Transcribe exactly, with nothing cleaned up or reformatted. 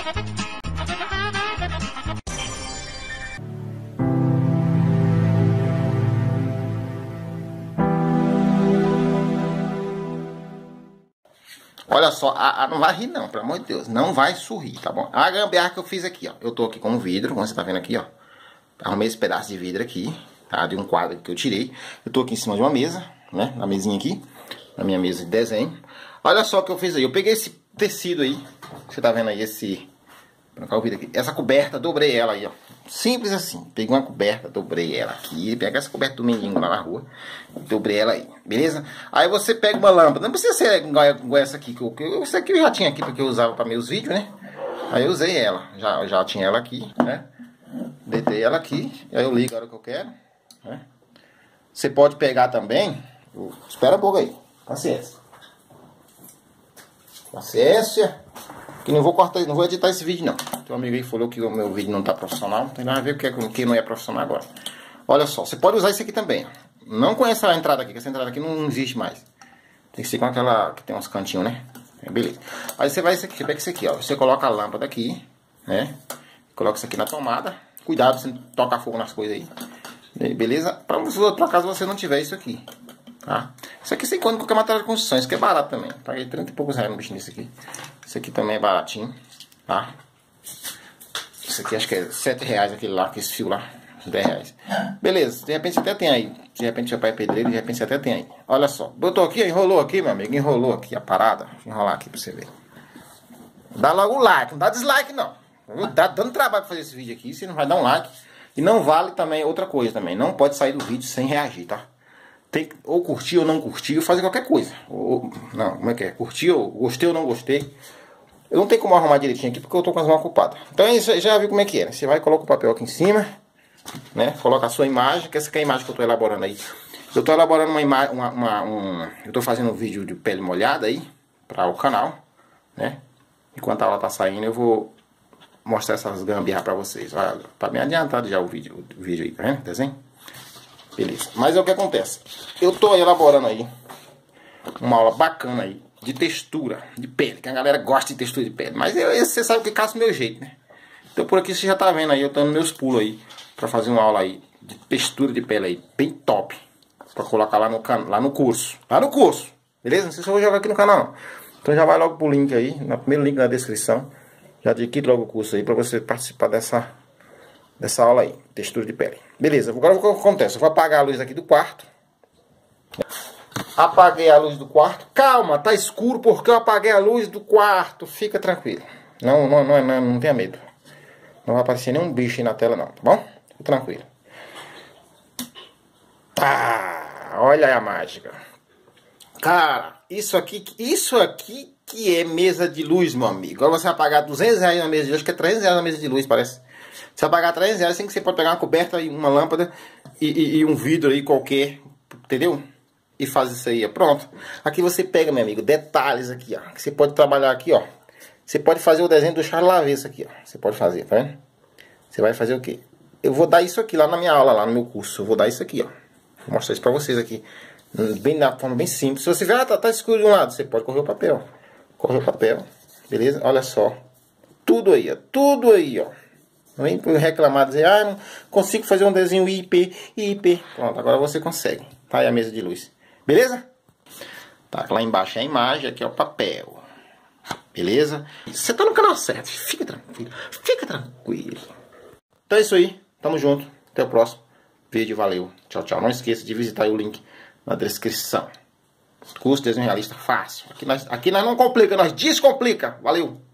Olha só, a, a, não vai rir não, pelo amor de Deus, não vai sorrir, tá bom? A gambiarra que eu fiz aqui, ó, eu tô aqui com um vidro, como você tá vendo aqui, ó. Arrumei esse pedaço de vidro aqui, tá? De um quadro que eu tirei. Eu tô aqui em cima de uma mesa, né? Na mesinha aqui, na minha mesa de desenho. Olha só o que eu fiz aí, eu peguei esse tecido aí, você tá vendo aí, esse... Aqui. Essa coberta, dobrei ela aí, ó. Simples assim. Peguei uma coberta, dobrei ela aqui. Pega essa coberta do menino lá na rua. Dobrei ela aí, beleza? Aí você pega uma lâmpada. Não precisa ser igual essa aqui. Que eu, essa aqui eu já tinha aqui porque eu usava para meus vídeos, né? Aí eu usei ela. Já, já tinha ela aqui, né? Deitei ela aqui. Aí eu ligo a hora que eu quero, né? Você pode pegar também. Eu, espera um pouco aí. Paciência. Paciência. Que não vou cortar, não vou editar esse vídeo não. Tem um amigo aí que falou que o meu vídeo não tá profissional. Não tem nada a ver com quem não é profissional agora. Olha só, você pode usar isso aqui também. Não com essa entrada aqui, que essa entrada aqui não existe mais. Tem que ser com aquela que tem uns cantinhos, né? É, beleza. Aí você vai, você pega isso aqui, ó. Você coloca a lâmpada aqui, né? Coloca isso aqui na tomada. Cuidado, você não tocar fogo nas coisas aí. Beleza? Pra, pra caso você não tiver isso aqui. Tá? Isso aqui sem conta qualquer material de construção. Isso aqui é barato também. Paguei trinta e poucos reais no bicho nisso aqui. Isso aqui também é baratinho, tá? Isso aqui acho que é sete reais aquele lá, aquele fio lá, dez reais. Beleza, de repente você até tem aí. De repente seu pai é pedreiro, de repente você até tem aí. Olha só, botou aqui, enrolou aqui, meu amigo, enrolou aqui a parada. Deixa eu enrolar aqui pra você ver. Dá logo o like, não dá dislike não. Tá dando trabalho pra fazer esse vídeo aqui, você não vai dar um like. E não vale também outra coisa também, não pode sair do vídeo sem reagir, tá? Tem que ou curtir ou não curtir, ou fazer qualquer coisa. Ou, não, como é que é? Curtir ou gostei ou não gostei. Eu não tenho como arrumar direitinho aqui porque eu tô com as mãos ocupadas. Então é isso, já viu como é que é, né? Você vai e coloca o papel aqui em cima, né? Coloca a sua imagem, que essa aqui é a imagem que eu tô elaborando aí. Eu tô elaborando uma imagem, uma, uma, um, eu tô fazendo um vídeo de pele molhada aí, para o canal, né? Enquanto a aula tá saindo eu vou mostrar essas gambiarras pra vocês. Olha, tá bem adiantado já o vídeo, o vídeo aí, tá vendo? Desenho? Beleza. Mas é o que acontece. Eu tô elaborando aí uma aula bacana aí de textura de pele, que a galera gosta de textura de pele, mas eu, você sabe que caça o meu jeito, né? Então por aqui você já tá vendo aí, eu tô dando meus pulos aí pra fazer uma aula aí de textura de pele aí, bem top, pra colocar lá no, lá no curso, lá no curso, beleza? Não sei se eu vou jogar aqui no canal não. Então já vai logo pro link aí, no primeiro link na descrição, já adquire logo o curso aí pra você participar dessa, dessa aula aí, textura de pele. Beleza, agora o que acontece? Eu vou apagar a luz aqui do quarto. Apaguei a luz do quarto. Calma, tá escuro porque eu apaguei a luz do quarto. Fica tranquilo. Não, não, não, não, não tenha medo. Não vai aparecer nenhum bicho aí na tela não, tá bom? Fica tranquilo. Ah, olha aí a mágica. Cara, isso aqui, isso aqui que é mesa de luz, meu amigo. Agora você vai pagar duzentos reais na mesa de luz, acho que é trezentos reais na mesa de luz, parece. Você vai pagar trezentos reais, assim que você pode pegar uma coberta e uma lâmpada e, e, e um vidro aí qualquer, entendeu? E faz isso aí, ó. Pronto. Aqui você pega, meu amigo, detalhes aqui, ó. Que você pode trabalhar aqui, ó. Você pode fazer o desenho do Charles Lavesse aqui, ó. Você pode fazer, tá vendo? Você vai fazer o quê? Eu vou dar isso aqui lá na minha aula, lá no meu curso. Eu vou dar isso aqui, ó. Vou mostrar isso pra vocês aqui. Bem, da forma bem simples. Se você ver, ah, tá, tá escuro de um lado, você pode correr o papel. Correr o papel. Beleza? Olha só. Tudo aí, ó. Tudo aí, ó. Não vem reclamar, dizer, ah, não consigo fazer um desenho I P, I P. Pronto, agora você consegue. Tá aí a mesa de luz. Beleza? Tá, lá embaixo é a imagem, aqui é o papel. Beleza? Você tá no canal certo. Fica tranquilo. Fica tranquilo. Então é isso aí. Tamo junto. Até o próximo vídeo. Valeu. Tchau, tchau. Não esqueça de visitar o link na descrição. Curso de desenho realista fácil. Aqui nós, aqui nós não complica, nós descomplica. Valeu.